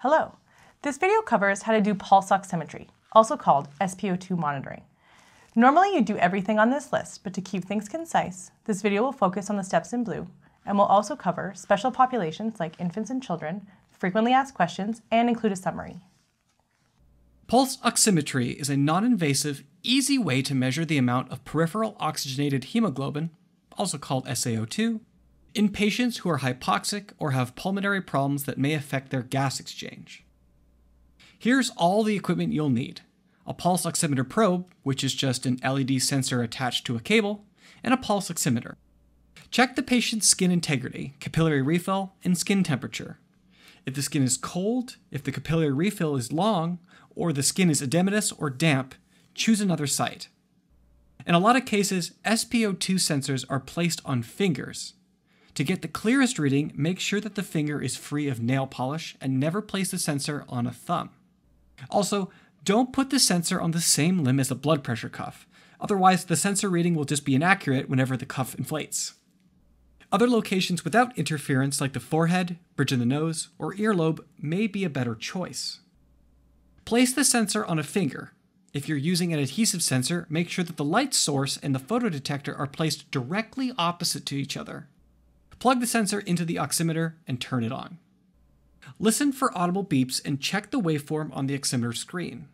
Hello! This video covers how to do pulse oximetry, also called SpO2 monitoring. Normally you do everything on this list, but to keep things concise, this video will focus on the steps in blue, and will also cover special populations like infants and children, frequently asked questions, and include a summary. Pulse oximetry is a non-invasive, easy way to measure the amount of peripheral oxygenated hemoglobin, also called SaO2, in patients who are hypoxic or have pulmonary problems that may affect their gas exchange. Here's all the equipment you'll need: a pulse oximeter probe, which is just an LED sensor attached to a cable, and a pulse oximeter. Check the patient's skin integrity, capillary refill, and skin temperature. If the skin is cold, if the capillary refill is long, or the skin is edematous or damp, choose another site. In a lot of cases, SpO2 sensors are placed on fingers. To get the clearest reading, make sure that the finger is free of nail polish and never place the sensor on a thumb. Also, don't put the sensor on the same limb as a blood pressure cuff. Otherwise, the sensor reading will just be inaccurate whenever the cuff inflates. Other locations without interference like the forehead, bridge of the nose, or earlobe may be a better choice. Place the sensor on a finger. If you're using an adhesive sensor, make sure that the light source and the photodetector are placed directly opposite to each other. Plug the sensor into the oximeter and turn it on. Listen for audible beeps and check the waveform on the oximeter screen.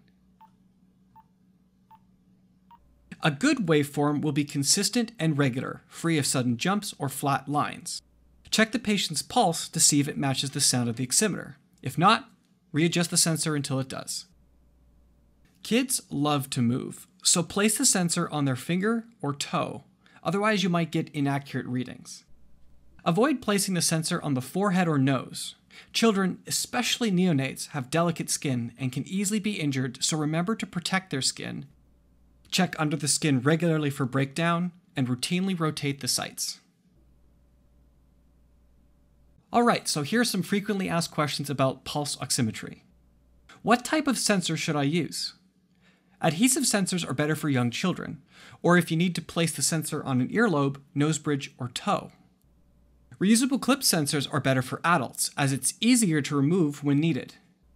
A good waveform will be consistent and regular, free of sudden jumps or flat lines. Check the patient's pulse to see if it matches the sound of the oximeter. If not, readjust the sensor until it does. Kids love to move, so place the sensor on their finger or toe. Otherwise, you might get inaccurate readings. Avoid placing the sensor on the forehead or nose. Children, especially neonates, have delicate skin and can easily be injured, so remember to protect their skin. Check under the skin regularly for breakdown, and routinely rotate the sites. Alright, so here are some frequently asked questions about pulse oximetry. What type of sensor should I use? Adhesive sensors are better for young children, or if you need to place the sensor on an earlobe, nose bridge, or toe. Reusable clip sensors are better for adults, as it's easier to remove when needed.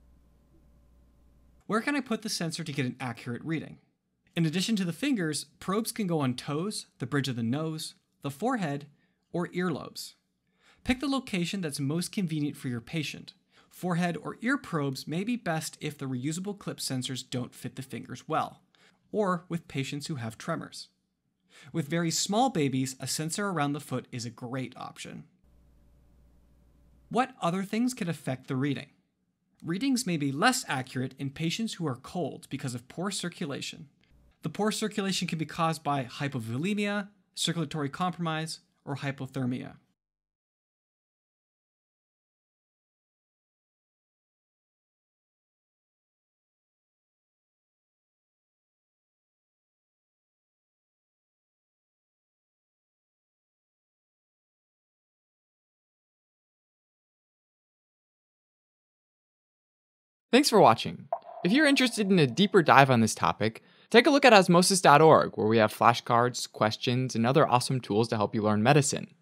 Where can I put the sensor to get an accurate reading? In addition to the fingers, probes can go on toes, the bridge of the nose, the forehead, or earlobes. Pick the location that's most convenient for your patient. Forehead or ear probes may be best if the reusable clip sensors don't fit the fingers well, or with patients who have tremors. With very small babies, a sensor around the foot is a great option. What other things can affect the reading? Readings may be less accurate in patients who are cold because of poor circulation. The poor circulation can be caused by hypovolemia, circulatory compromise, or hypothermia. Thanks for watching. If you're interested in a deeper dive on this topic, take a look at osmosis.org, where we have flashcards, questions, and other awesome tools to help you learn medicine.